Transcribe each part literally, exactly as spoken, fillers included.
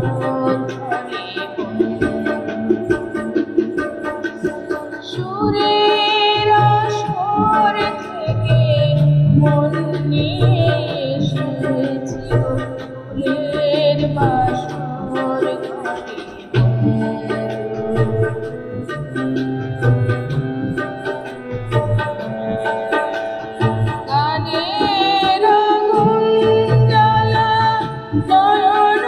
সুরের আসর থেকে মন নিয়ে এসেছি ফুলের বাসর ঘরে। গানের আগুন জ্বালা নয়ন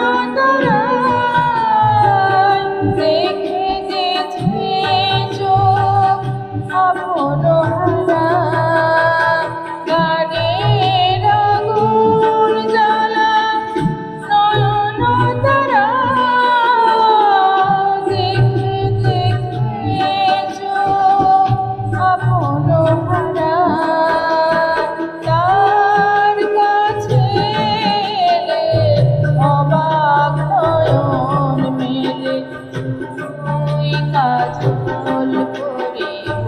তারায়, দেখে গেছে চোখ আপন হারা। গানের আগুন জ্বালা নয়ন তারায়, দেখে দেখে চোখ আপন হারা। তার কাছে এলে অবাক নয়ন মেলে, ওই কাজল করিব।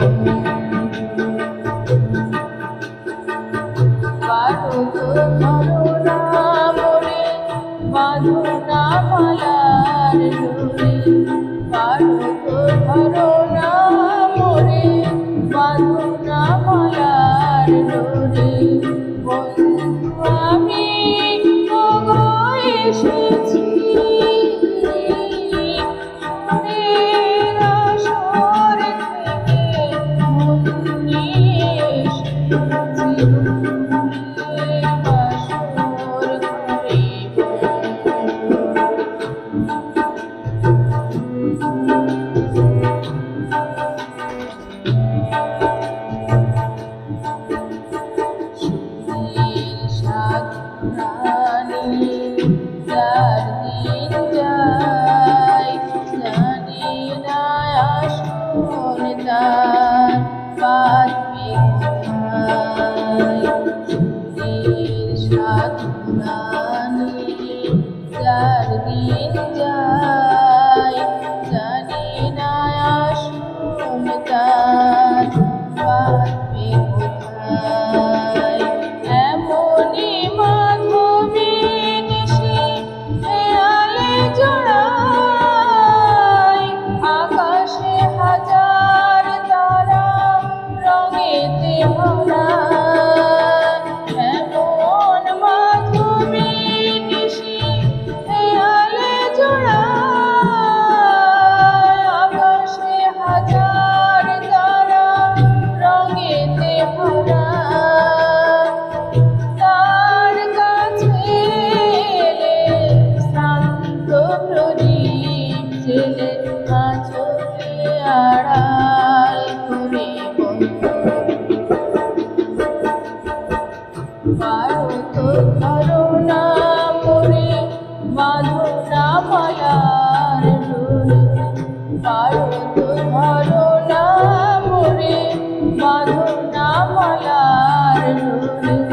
কারো তো ধরো না মোরে, বাঁধো না মালার ডোরে। কারো তো ধরো না মোরে, বাঁধো না মালার ডোরে। বন্ধু আমি ওগো এসেছি, সুরের আসর থেকে মন নিয়ে এসেছি ফুলের বাসর ঘরে। সুরের সাধনানি যার দিন যায়, জানি না আসন তার বাঁধবে কোথায়। সুরের সাধনানি যার দিন যায়, জানি না আসন তার বাঁধবে কোথায়। এমনি মাধবী নিশি দেয়ালে জড়ায়, আকাশে হাজার তারা রঙেতে ভরা। এমন মাধবী নিশি দেয়ালে জড়ায়, আকাশে হাজার তারা রঙেতে ভরা। তার কাছে এলে শান্ত প্রদীপ জেলে আঁচলে আড়াল করে বন্ধু। কারো তো ধরো না মোরে, বাঁধো না মালার ডোরে। কারো তো ধরো না মোরে, বাঁধো না মালার ডোরে।